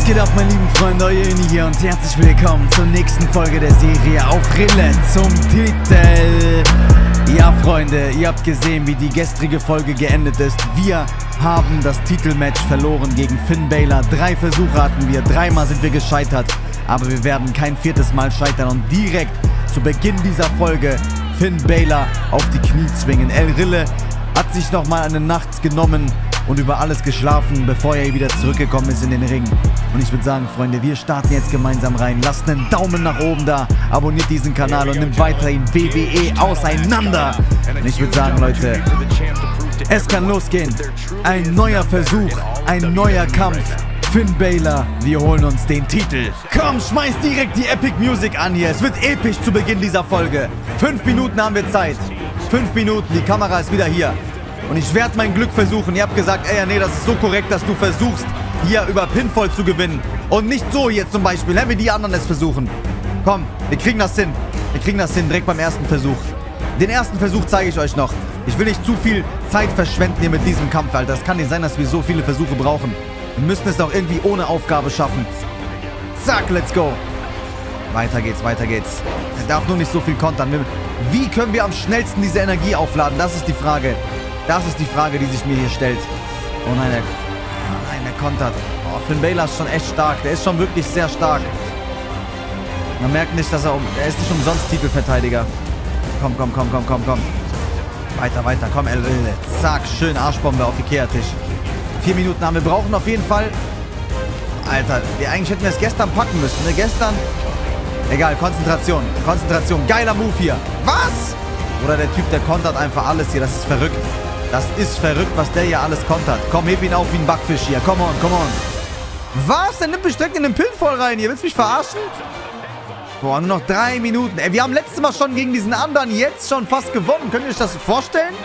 geht ab, meine lieben Freunde, euer Uni hier und herzlich willkommen zur nächsten Folge der Serie auf Rille zum Titel. Ja, Freunde, ihr habt gesehen, wie die gestrige Folge geendet ist. Wir haben das Titelmatch verloren gegen Finn Balor. 3 Versuche hatten wir, 3-mal sind wir gescheitert. Aber wir werden kein 4. Mal scheitern und direkt zu Beginn dieser Folge Finn Balor auf die Knie zwingen. El Rille hat sich nochmal eine Nacht genommen und über alles geschlafen, bevor er wieder zurückgekommen ist in den Ring. Und ich würde sagen, Freunde, wir starten jetzt gemeinsam rein. Lasst einen Daumen nach oben da, abonniert diesen Kanal und nimmt weiterhin WWE auseinander. Und ich würde sagen, Leute, es kann losgehen. Ein neuer Versuch, ein neuer Kampf. Finn Balor, wir holen uns den Titel. Komm, schmeiß direkt die Epic Music an hier. Es wird episch zu Beginn dieser Folge. 5 Minuten haben wir Zeit. 5 Minuten, die Kamera ist wieder hier. Und ich werde mein Glück versuchen. Ihr habt gesagt, ey, nee, das ist so korrekt, dass du versuchst, hier über Pinfall zu gewinnen. Und nicht so hier zum Beispiel, wie die anderen es versuchen. Komm, wir kriegen das hin. Wir kriegen das hin, direkt beim ersten Versuch. Den ersten Versuch zeige ich euch noch. Ich will nicht zu viel Zeit verschwenden hier mit diesem Kampf, Alter. Es kann nicht sein, dass wir so viele Versuche brauchen. Wir müssen es auch irgendwie ohne Aufgabe schaffen. Zack, let's go. Weiter geht's, weiter geht's. Er darf nur nicht so viel kontern. Wie können wir am schnellsten diese Energie aufladen? Das ist die Frage. Das ist die Frage, die sich mir hier stellt. Oh nein, der kontert. Oh, Finn Balor ist schon echt stark. Der ist schon wirklich sehr stark. Man merkt nicht, dass er ist nicht umsonst Titelverteidiger. Komm. Weiter. Komm, El Rille. Zack, schön Arschbombe auf Ikea-Tisch. 4 Minuten haben wir. Brauchen auf jeden Fall... Alter, eigentlich hätten wir es gestern packen müssen, ne? Gestern... Egal, Konzentration. Geiler Move hier. Was? Oder der Typ, der kontert einfach alles hier. Das ist verrückt. Das ist verrückt, was der hier alles kontert. Komm, heb ihn auf wie ein Backfisch hier. Come on. Was? Der nimmt mich direkt in den Pinfall rein hier. Willst du mich verarschen? Boah, nur noch 3 Minuten. Ey, wir haben letztes Mal schon gegen diesen anderen jetzt schon fast gewonnen. Könnt ihr euch das vorstellen?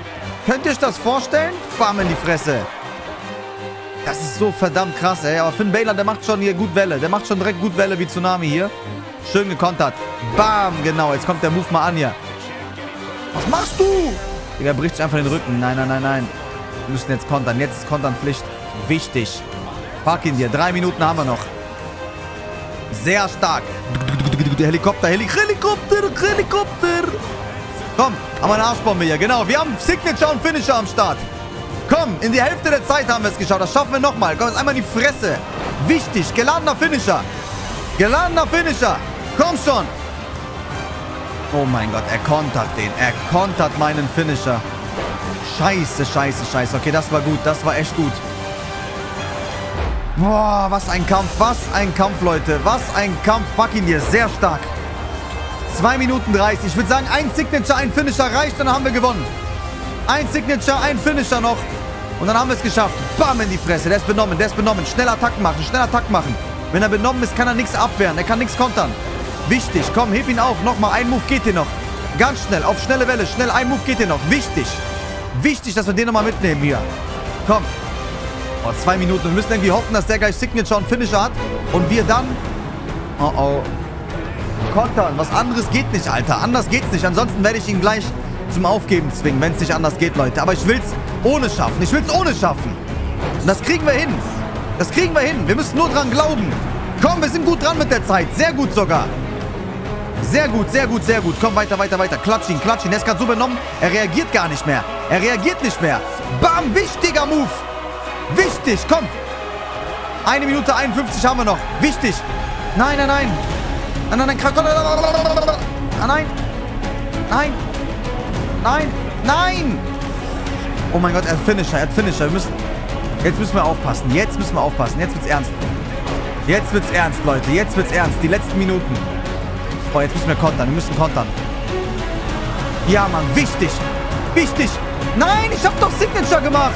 Bam in die Fresse. Das ist so verdammt krass, ey. Aber Finn Balor, der macht schon hier gut Welle. Der macht schon direkt gut Welle wie Tsunami hier. Schön gekontert. Bam, genau. Jetzt kommt der Move mal an hier. Was machst du? Digga, bricht sich einfach den Rücken. Nein. Wir müssen jetzt kontern. Jetzt ist Kontern Pflicht. Wichtig. Pack ihn dir. 3 Minuten haben wir noch. Sehr stark. Helikopter. Komm, haben wir eine Arschbombe hier. Genau, wir haben Signature und Finisher am Start. Komm, in die Hälfte der Zeit haben wir es geschafft. Das schaffen wir nochmal. Komm, jetzt einmal in die Fresse. Wichtig. Geladener Finisher. Komm schon. Oh mein Gott, er kontert den. Er kontert meinen Finisher. Scheiße. Okay, das war gut. Das war echt gut. Boah, was ein Kampf. Leute. Was ein Kampf. Pack ihn hier. Sehr stark. 2 Minuten 30. Ich würde sagen, ein Signature, ein Finisher reicht, dann haben wir gewonnen. Ein Signature, ein Finisher noch. Und dann haben wir es geschafft. Bam in die Fresse. Der ist benommen. Schnell Attacken machen. Wenn er benommen ist, kann er nichts abwehren. Er kann nichts kontern. Wichtig. Komm, heb ihn auf. Nochmal. Ein Move geht hier noch. Ganz schnell. Auf schnelle Welle. Schnell. Ein Move geht hier noch. Wichtig, dass wir den nochmal mitnehmen hier. Komm. Oh, 2 Minuten. Wir müssen irgendwie hoffen, dass der gleich Signature und Finisher hat. Und wir dann... Oh. Kontern. Was anderes geht nicht, Alter. Anders geht's nicht. Ansonsten werde ich ihn gleich zum Aufgeben zwingen, wenn es nicht anders geht, Leute. Aber ich will's ohne schaffen. Und das kriegen wir hin. Wir müssen nur dran glauben. Komm, wir sind gut dran mit der Zeit. Sehr gut sogar. Sehr gut. Komm, weiter. Klatsch ihn. Er ist gerade so benommen. Er reagiert gar nicht mehr. Bam, wichtiger Move. Wichtig, komm. 1 Minute 51 haben wir noch. Wichtig. Nein. Nein. Oh mein Gott, er hat Finisher. Jetzt müssen wir aufpassen. Jetzt wird's ernst, Leute. Die letzten Minuten. Oh, jetzt müssen wir kontern. Ja, Mann. Wichtig. Nein, ich hab doch Signature gemacht.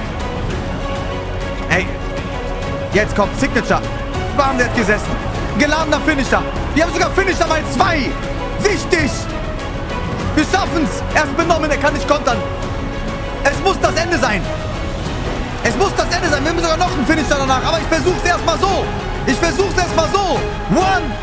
Ey. Jetzt kommt Signature. Bam, der hat gesessen. Geladener Finisher. Wir haben sogar Finisher mal 2. Wichtig. Wir schaffen's. Er ist benommen, er kann nicht kontern. Es muss das Ende sein. Wir haben sogar noch einen Finisher danach. Aber ich versuch's erstmal so. 1, 2,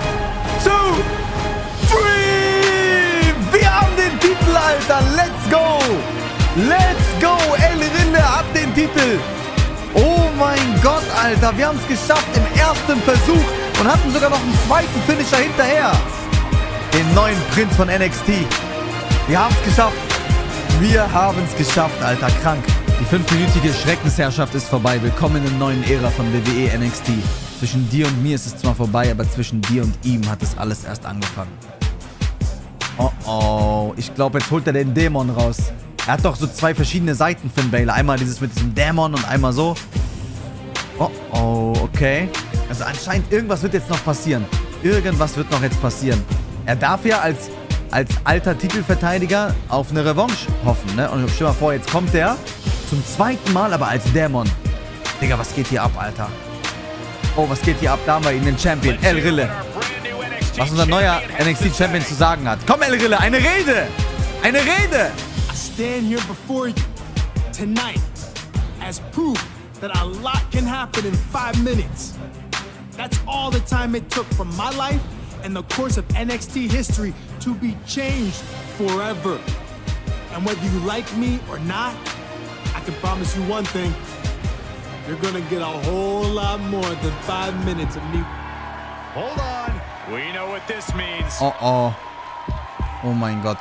3. Wir haben den Titel, Alter. Let's go. El Rille hat den Titel. Oh mein Gott, Alter. Wir haben es geschafft im ersten Versuch und hatten sogar noch einen zweiten Finisher hinterher. Den neuen Prinz von NXT. Wir haben es geschafft. Wir haben es geschafft, Alter. Krank. Die 5-minütige Schreckensherrschaft ist vorbei. Willkommen in der neuen Ära von WWE NXT. Zwischen dir und mir ist es zwar vorbei, aber zwischen dir und ihm hat es alles erst angefangen. Oh oh. Ich glaube, jetzt holt er den Dämon raus. Er hat doch so zwei verschiedene Seiten, Finn Balor. Einmal dieses mit diesem Dämon und einmal so. Oh oh, okay. Also anscheinend irgendwas wird jetzt noch passieren. Irgendwas wird noch jetzt passieren. Er darf ja als alter Titelverteidiger auf eine Revanche hoffen, ne? Und stell mal vor, jetzt kommt der zum zweiten Mal, aber als Dämon. Digga, was geht hier ab, Alter? Oh, was geht hier ab? Da haben wir ihn, den Champion, El Rille. Was unser neuer NXT-Champion zu sagen hat. Komm, El Rille, eine Rede! Eine Rede! I stand here before you tonight as proof that a lot can happen in 5 minutes. That's all the time it took from my life and the course of NXT history to be changed forever. And whether you like me or not, I can promise you one thing. You're gonna get a whole lot more than 5 minutes of me. Hold on. We know what this means. Oh oh. Oh mein Gott.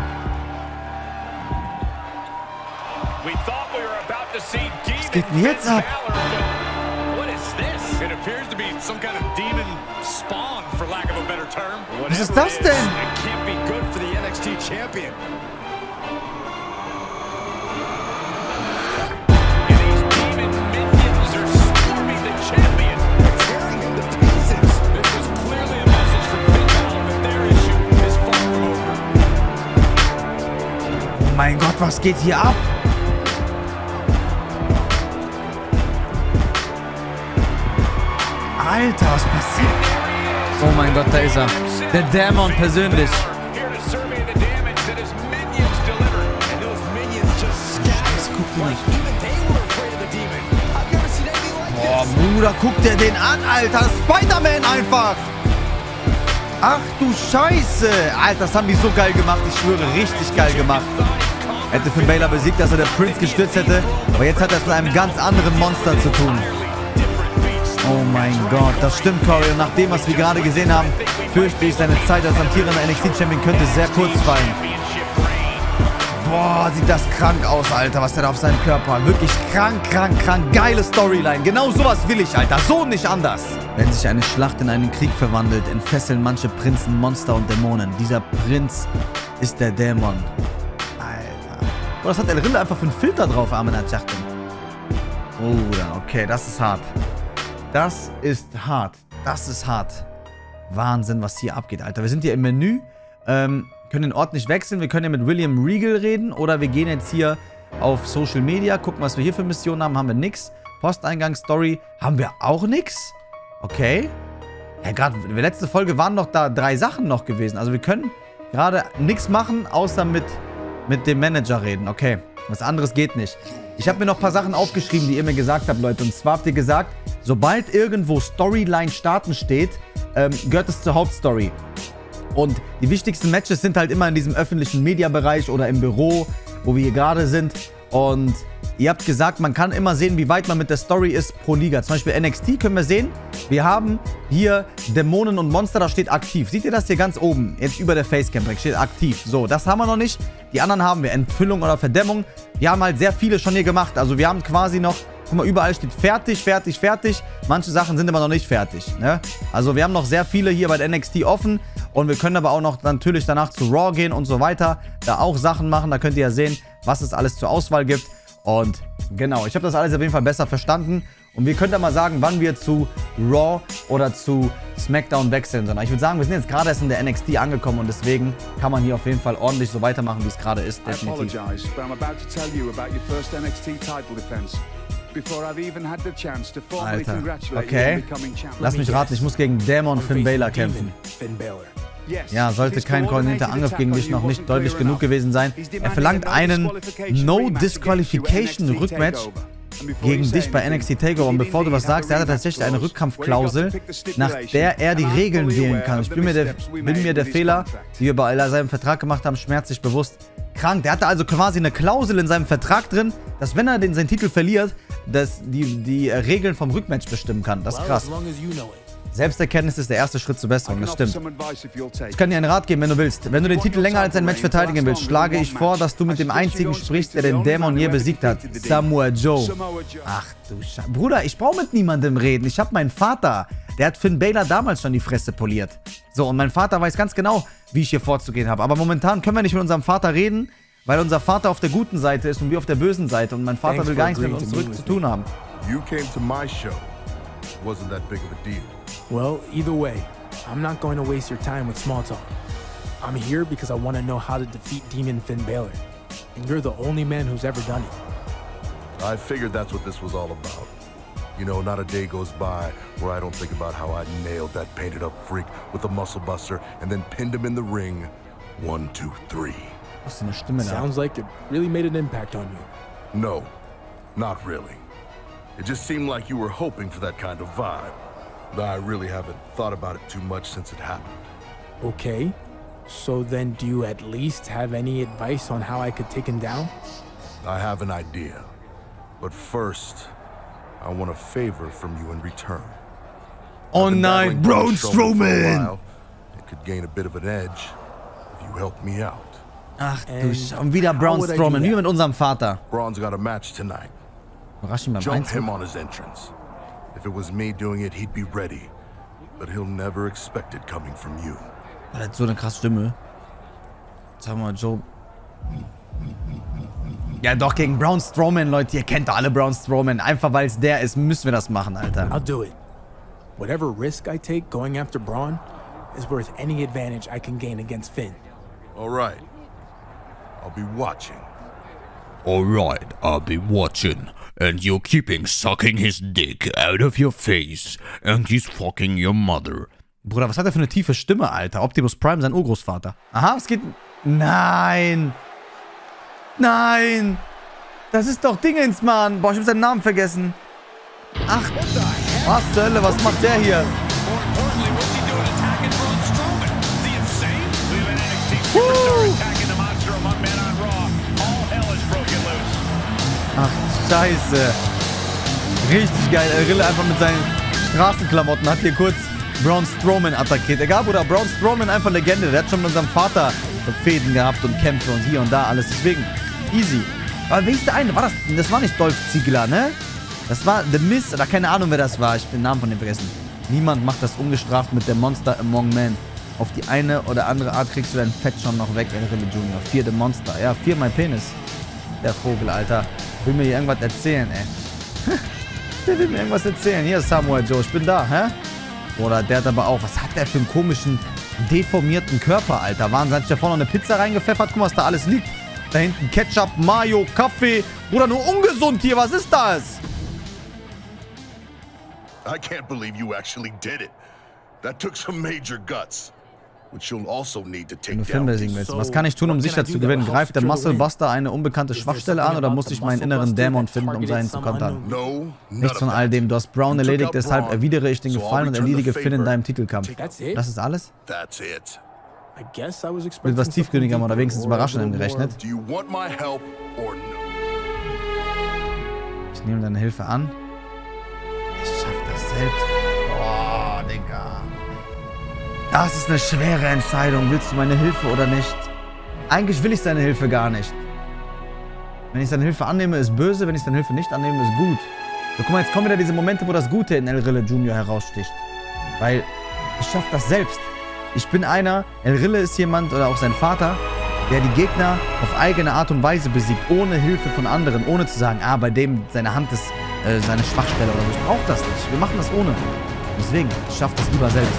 We thought we were about to see demon. Was geht denn jetzt ab? What is this? It appears to be some kind of demon spawn, for lack of a better term. Was ist das denn? It can't be good for the NXT champion. And these demon minions are swarming the champion, tearing him to pieces. This is clearly a message from Finn Balor that their issue is far from over. Oh mein Gott, was geht hier ab? Alter, was passiert? Oh mein Gott, da ist er. Der Dämon persönlich. Guck dir nicht. Boah, Bruder, guck dir den an, Alter. Spider-Man einfach. Ach du Scheiße. Alter, das haben die so geil gemacht. Ich schwöre, richtig geil gemacht. Hätte Finn Balor besiegt, dass er der Prince gestürzt hätte. Aber jetzt hat er es mit einem ganz anderen Monster zu tun. Oh mein Gott, das stimmt, Corey. Und nach dem, was wir gerade gesehen haben, fürchte ich, seine Zeit als amtierender NXT-Champion könnte sehr kurz fallen. Boah, sieht das krank aus, Alter, was der da auf seinem Körper hat. Wirklich krank, krank, krank. Geile Storyline. Genau sowas will ich, Alter. So nicht anders. Wenn sich eine Schlacht in einen Krieg verwandelt, entfesseln manche Prinzen Monster und Dämonen. Dieser Prinz ist der Dämon. Alter. Boah, das hat El Rille einfach für einen Filter drauf, Armenat Jachten. Oh, okay, das ist hart. Das ist hart. Das ist hart. Wahnsinn, was hier abgeht, Alter. Wir sind hier im Menü. Können den Ort nicht wechseln. Wir können ja mit William Regal reden. Oder wir gehen jetzt hier auf Social Media. Gucken, was wir hier für Missionen haben. Haben wir nix. Posteingang, Story. Haben wir auch nix. Okay. Ja, gerade in der letzten Folge waren noch da 3 Sachen noch gewesen. Also wir können gerade nichts machen, außer mit dem Manager reden. Okay. Was anderes geht nicht. Ich habe mir noch ein paar Sachen aufgeschrieben, die ihr mir gesagt habt, Leute. Und zwar habt ihr gesagt, sobald irgendwo Storyline starten steht, gehört es zur Hauptstory. Und die wichtigsten Matches sind halt immer in diesem öffentlichen Mediabereich oder im Büro, wo wir hier gerade sind. Und ihr habt gesagt, man kann immer sehen, wie weit man mit der Story ist pro Liga. Zum Beispiel NXT können wir sehen, wir haben hier Dämonen und Monster, da steht aktiv. Seht ihr das hier ganz oben? Jetzt über der Facecam steht aktiv. So, das haben wir noch nicht. Die anderen haben wir. Entfüllung oder Verdämmung. Wir haben halt sehr viele schon hier gemacht. Also wir haben quasi noch, guck mal, überall steht fertig, fertig, fertig. Manche Sachen sind aber noch nicht fertig, ne? Also wir haben noch sehr viele hier bei der NXT offen. Und wir können aber auch noch natürlich danach zu Raw gehen und so weiter. Da auch Sachen machen. Da könnt ihr ja sehen, was es alles zur Auswahl gibt. Und genau, ich habe das alles auf jeden Fall besser verstanden. Und wir können ja mal sagen, wann wir zu Raw oder zu SmackDown wechseln sollen. Ich würde sagen, wir sind jetzt gerade erst in der NXT angekommen und deswegen kann man hier auf jeden Fall ordentlich so weitermachen, wie es gerade ist. Definitiv. Alter, okay. Lass mich raten, ich muss gegen Dämon Finn Balor kämpfen. Ja, sollte kein koordinierter Angriff gegen dich noch nicht deutlich genug gewesen sein. Er verlangt einen No-Disqualification-Rückmatch gegen dich bei NXT TakeOver. Und bevor du was sagst, er hat tatsächlich eine Rückkampfklausel, nach der er die Regeln wählen kann. Ich bin mir der Fehler, die wir bei seinem Vertrag gemacht haben, schmerzlich bewusst. Krank. Der hatte also quasi eine Klausel in seinem Vertrag drin, dass wenn er seinen Titel verliert, dass die Regeln vom Rückmatch bestimmen kann. Das ist krass. Selbsterkenntnis ist der erste Schritt zur Besserung, das stimmt. Ich kann dir einen Rat geben, wenn du willst. Wenn du den Titel länger als ein Match verteidigen willst, schlage ich vor, dass du mit dem einzigen sprichst, der den Dämon je besiegt hat. Samoa Joe. Ach du Scheiße. Bruder, ich brauche mit niemandem reden. Ich habe meinen Vater. Der hat Finn Balor damals schon die Fresse poliert. So, und mein Vater weiß ganz genau, wie ich hier vorzugehen habe. Aber momentan können wir nicht mit unserem Vater reden, weil unser Vater auf der guten Seite ist und wir auf der bösen Seite. Und mein Vater will gar nichts mit uns zurück zu tun haben. You came to my show. Wasn't that big of a deal. Well, either way, I'm not going to waste your time with small talk. I'm here because I want to know how to defeat Demon Finn Balor. And you're the only man who's ever done it. I figured that's what this was all about. You know, not a day goes by where I don't think about how I nailed that painted up freak with a muscle buster and then pinned him in the ring. 1, 2, 3. Was ist eine Stimme da? Sounds like it really made an impact on you. No, not really. It just seemed like you were hoping for that kind of vibe. I really haven't thought about it too much since it happened. Okay, so then do you at least have any advice on how I could take him down? I have an idea. But first, I want a favor from you in return. Oh nein, Braun Strowman! It could gain a bit of an edge if you help me out. Ach du Scheiße. Und wieder Braun Strowman, wie mit unserem Vater. Braun's got a match tonight. Überrasch ihn beim Jump Einzug. him on his entrance. If it was me doing it, he'd be ready. But he'll never expect it coming from you. Er hat so eine krasse Stimme. Sag mal, Joe. Ja doch, gegen Braun Strowman, Leute. Ihr kennt doch alle Braun Strowman. Einfach weil es der ist, müssen wir das machen, Alter. I'll do it. Whatever risk I take going after Braun is worth any advantage I can gain against Finn. All right. I'll be watching. Alright, I'll be watching. And you're keeping sucking his dick out of your face. And he's fucking your mother. Bruder, was hat er für eine tiefe Stimme, Alter? Optimus Prime, sein Urgroßvater. Aha, es geht... Nein! Nein! Das ist doch Dingens, Mann. Boah, ich hab seinen Namen vergessen. Ach, was zur Hölle, was macht der hier? Ach, scheiße. Richtig geil. Rille einfach mit seinen Straßenklamotten hat hier kurz Braun Strowman attackiert. Egal, Bruder, Braun Strowman einfach Legende. Der hat schon mit unserem Vater Fäden gehabt und Kämpfe und hier und da alles. Deswegen, easy. Aber wer ist der eine? Das war nicht Dolph Ziggler, ne? Das war The Miz, oder keine Ahnung, wer das war. Ich bin den Namen von dem vergessen. Niemand macht das ungestraft mit der Monster Among Men. Auf die eine oder andere Art kriegst du dein Fett schon noch weg, Rille Junior. 4 The Monster. Ja, 4 mein Penis. Der Vogel, Alter. Will mir hier irgendwas erzählen, ey. Der will mir irgendwas erzählen. Hier ist Samoa Joe, ich bin da, hä? Oder der hat aber auch, was hat der für einen komischen, deformierten Körper, Alter? Wahnsinn, hat sich da vorne noch eine Pizza reingepfeffert? Guck mal, was da alles liegt. Da hinten Ketchup, Mayo, Kaffee. Bruder, nur ungesund hier, was ist das? I can't believe you actually did it. That took some major guts. Which you'll also need to take Wenn du Finn besiegen willst. Was kann ich tun, um sicher zu gewinnen? Greift der Muscle Buster eine unbekannte Schwachstelle an oder muss ich meinen inneren Dämon finden, um seinen zu kontern? Nichts von all dem. Du hast Braun erledigt, deshalb erwidere ich den Gefallen und erledige Finn in deinem Titelkampf. Das ist alles? Mit was Tiefgründigerem oder wenigstens Überraschendem gerechnet. Ich nehme deine Hilfe an. Ich schaff das selbst. Boah, Digga. Das ist eine schwere Entscheidung. Willst du meine Hilfe oder nicht? Eigentlich will ich seine Hilfe gar nicht. Wenn ich seine Hilfe annehme, ist böse. Wenn ich seine Hilfe nicht annehme, ist gut. So, guck mal, jetzt kommen wieder diese Momente, wo das Gute in El Rille Junior heraussticht. Weil ich schaffe das selbst. Ich bin einer, El Rille ist jemand, oder auch sein Vater, der die Gegner auf eigene Art und Weise besiegt, ohne Hilfe von anderen, ohne zu sagen, ah, bei dem seine Hand ist seine Schwachstelle oder so. Ich brauche das nicht. Wir machen das ohne. Deswegen, ich schaffe das lieber selbst.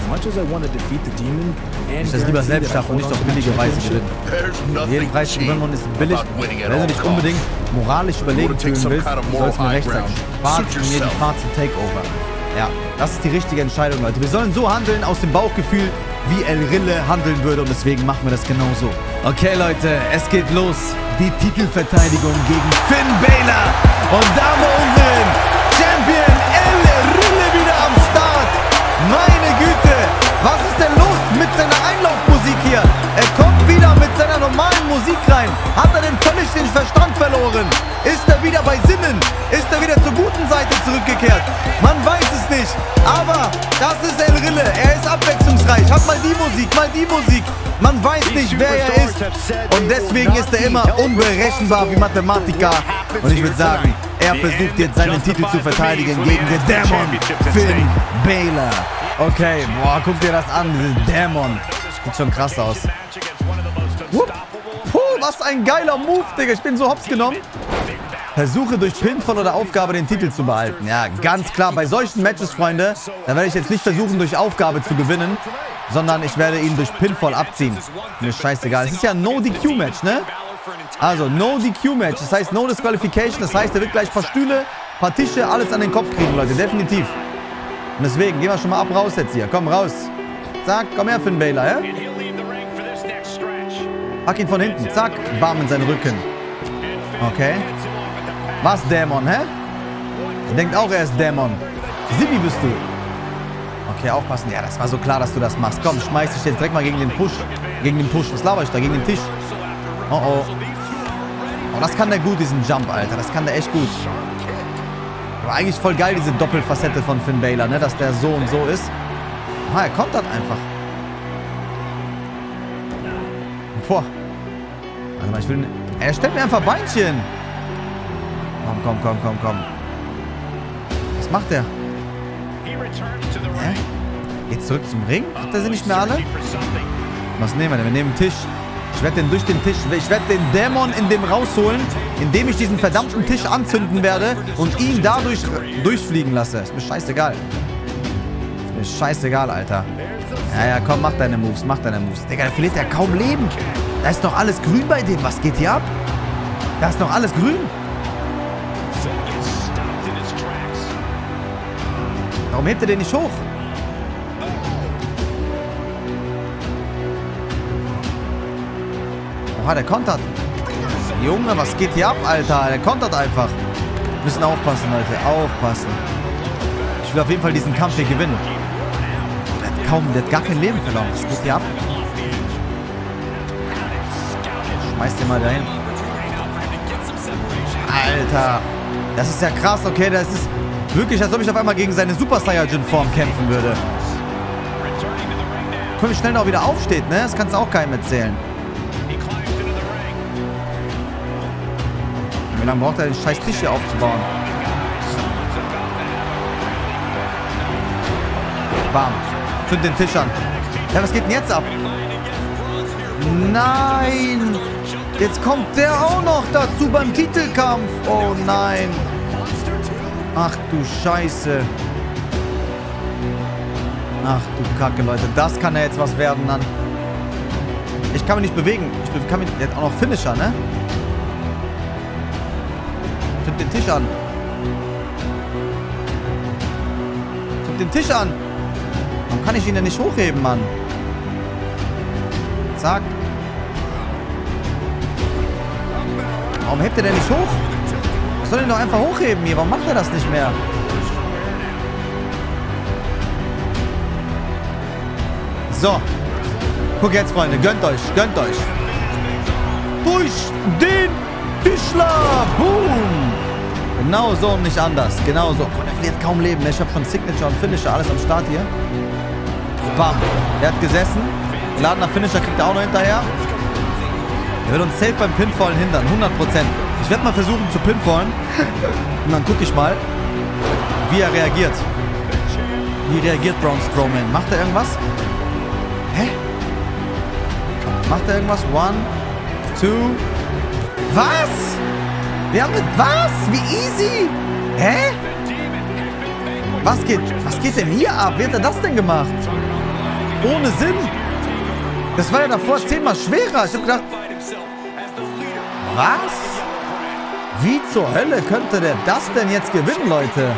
Ich das lieber selbst schaffe und nicht auf billige Weise gewinnen. Jeden Preis zu gewinnen ist billig. Wenn du dich unbedingt moralisch überlegen fühlen willst, sollst du mir recht sagen. Spart mir die Fahrt zum Takeover. Ja, das ist die richtige Entscheidung, Leute. Wir sollen so handeln aus dem Bauchgefühl, wie El Rille handeln würde und deswegen machen wir das genauso. Okay, Leute, es geht los. Die Titelverteidigung gegen Finn Balor. Und da haben wir unseren Champion El Rille wieder am Start. Meine Güte, was ist denn los mit seiner Einlaufmusik hier? Er kommt wieder mit seiner normalen Musik rein. Hat guten Seite zurückgekehrt. Man weiß es nicht. Aber das ist El Rille. Er ist abwechslungsreich. Hat mal die Musik, mal die Musik. Man weiß nicht, wer er ist. Und deswegen ist er immer unberechenbar wie Mathematiker. Und ich würde sagen, er versucht jetzt seinen Titel zu verteidigen gegen den Dämon Finn Balor. Okay, boah, guck dir das an, dieses Dämon. Sieht schon krass aus. Puh, was ein geiler Move, Digga. Ich bin so hops genommen. Versuche durch Pinfall oder Aufgabe den Titel zu behalten. Ja, ganz klar. Bei solchen Matches, Freunde, da werde ich jetzt nicht versuchen, durch Aufgabe zu gewinnen, sondern ich werde ihn durch Pinfall abziehen. Mir ist scheißegal. Es ist ja ein No-DQ-Match, ne? Also, No-DQ-Match. Das heißt, No-Disqualification. Das heißt, er wird gleich ein paar Stühle, ein paar Tische, alles an den Kopf kriegen, Leute. Definitiv. Und deswegen, gehen wir schon mal ab raus jetzt hier. Komm, raus. Zack, komm her, Finn Balor, ja? Pack ihn von hinten. Zack, bam in seinen Rücken. Okay. Was, Dämon, hä? Er denkt auch, er ist Dämon. Sibi bist du. Okay, aufpassen. Ja, das war so klar, dass du das machst. Komm, schmeiß dich jetzt direkt mal gegen den Push. Gegen den Push. Was laber ich da? Gegen den Tisch. Oh, oh. Oh, das kann der gut, diesen Jump, Alter. Das kann der echt gut. Aber eigentlich voll geil, diese Doppelfacette von Finn Balor, ne? Dass der so und so ist. Ah, er kommt dann einfach. Boah. Warte mal, ich will... Er stellt mir einfach Beinchen. Komm. Was macht der? Hä? Geht zurück zum Ring? Hat er sie nicht mehr alle? Was nehmen wir denn? Wir nehmen den Tisch. Ich werde den durch den Tisch... Ich werde den Dämon in dem rausholen, indem ich diesen verdammten Tisch anzünden werde und ihn dadurch durchfliegen lasse. Ist mir scheißegal. Ist mir scheißegal, Alter. Ja, komm, mach deine Moves. Digga, da verliert er kaum Leben. Da ist noch alles grün bei dem. Was geht hier ab? Da ist noch alles grün. Warum hebt er den nicht hoch? Oha, der kontert. Junge, was geht hier ab, Alter? Der kontert einfach. Wir müssen aufpassen, Leute. Aufpassen. Ich will auf jeden Fall diesen Kampf hier gewinnen. Der hat gar kein Leben verloren. Was geht hier ab? Schmeiß den mal dahin. Alter. Das ist ja krass, okay? Das ist wirklich, als ob ich auf einmal gegen seine Super Saiyajin-Form kämpfen würde. Guck mal, wie schnell er auch wieder aufsteht, ne? Das kannst du auch keinem erzählen. Wie lange braucht er, den scheiß Tisch hier aufzubauen? Bam. Zünd den Tisch an. Ja, was geht denn jetzt ab? Nein! Jetzt kommt der auch noch dazu beim Titelkampf. Oh nein. Ach du Scheiße. Ach du Kacke, Leute. Das kann ja jetzt was werden dann. Ich kann mich nicht bewegen. Der hat auch noch Finisher, ne? Zünd den Tisch an. Zünd den Tisch an. Warum kann ich ihn denn nicht hochheben, Mann? Zack. Warum hebt er denn nicht hoch? Ich soll ihn doch einfach hochheben hier. Warum macht er das nicht mehr? So. Guck jetzt, Freunde. Gönnt euch. Gönnt euch. Durch den Tischler. Boom. Genau so und nicht anders. Genau so. Oh, der verliert kaum Leben. Ich habe schon Signature und Finisher. Alles am Start hier. Bam. Der hat gesessen. Geladener Finisher kriegt er auch noch hinterher. Er will uns safe beim Pinfallen hindern. 100%. Ich werde mal versuchen zu pinfallen. Und dann gucke ich mal, wie er reagiert. Wie reagiert Braun Strowman? Macht er irgendwas? Hä? Macht er irgendwas? 1, 2. Was? Wir haben... Was? Wie easy? Hä? Was geht denn hier ab? Wie hat er das denn gemacht? Ohne Sinn. Das war ja davor 10-mal schwerer. Ich hab gedacht... Was? Wie zur Hölle könnte der das denn jetzt gewinnen, Leute?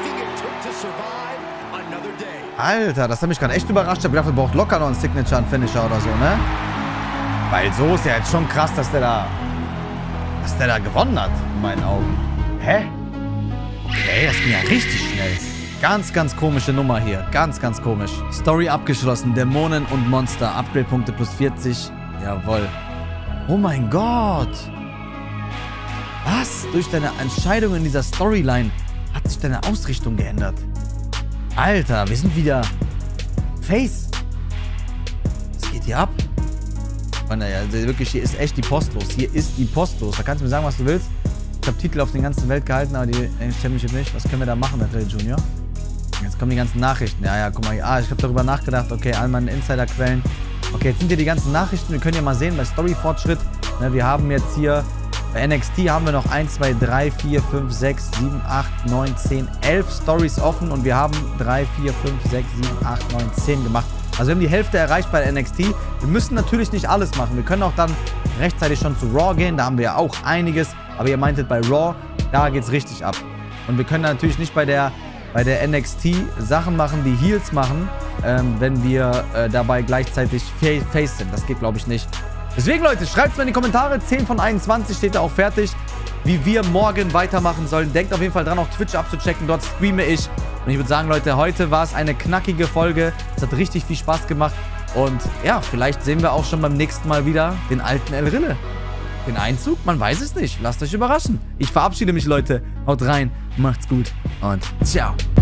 Alter, das hat mich gerade echt überrascht. Ich hab gedacht, er braucht locker noch einen Signature, einen Finisher oder so, ne? Weil so ist ja jetzt schon krass, dass der da gewonnen hat, in meinen Augen. Hä? Okay, das ging ja richtig schnell. Ganz, ganz komische Nummer hier. Ganz, ganz komisch. Story abgeschlossen. Dämonen und Monster. Upgrade-Punkte plus 40. Jawohl. Oh mein Gott. Was? Durch deine Entscheidung in dieser Storyline hat hat sich deine Ausrichtung geändert? Alter, wir sind wieder Face. Was geht hier ab? Oh, naja, also wirklich, hier ist echt die Post los. Hier ist die Post los. Da kannst du mir sagen, was du willst. Ich habe Titel auf den ganzen Welt gehalten, aber die Championship nicht. Was können wir da machen, der Junior? Jetzt kommen die ganzen Nachrichten. Ja, guck mal. Ich habe darüber nachgedacht. Okay, all meine Insiderquellen. Okay, jetzt sind hier die ganzen Nachrichten. Wir können ja mal sehen, bei Story-Fortschritt. Ne, wir haben jetzt hier, bei NXT haben wir noch 1, 2, 3, 4, 5, 6, 7, 8, 9, 10, 11 Stories offen. Und wir haben 3, 4, 5, 6, 7, 8, 9, 10 gemacht. Also wir haben die Hälfte erreicht bei NXT. Wir müssen natürlich nicht alles machen. Wir können auch dann rechtzeitig schon zu Raw gehen. Da haben wir ja auch einiges. Aber ihr meintet bei Raw, da geht's richtig ab. Und wir können natürlich nicht bei der NXT Sachen machen, die Heels machen, wenn wir dabei gleichzeitig Face sind. Das geht, glaube ich, nicht. Deswegen, Leute, schreibt es mir in die Kommentare. 10 von 21 steht da auch fertig, wie wir morgen weitermachen sollen. Denkt auf jeden Fall dran, auch Twitch abzuchecken. Dort streame ich. Und ich würde sagen, Leute, heute war es eine knackige Folge. Es hat richtig viel Spaß gemacht. Und ja, vielleicht sehen wir auch schon beim nächsten Mal wieder den alten El Rille. Den Einzug? Man weiß es nicht. Lasst euch überraschen. Ich verabschiede mich, Leute. Haut rein, macht's gut und ciao.